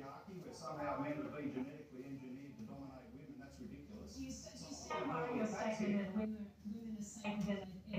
patriarchy where somehow men have been genetically engineered to dominate women. That's ridiculous. Do you stand by your statement that women are safer than they've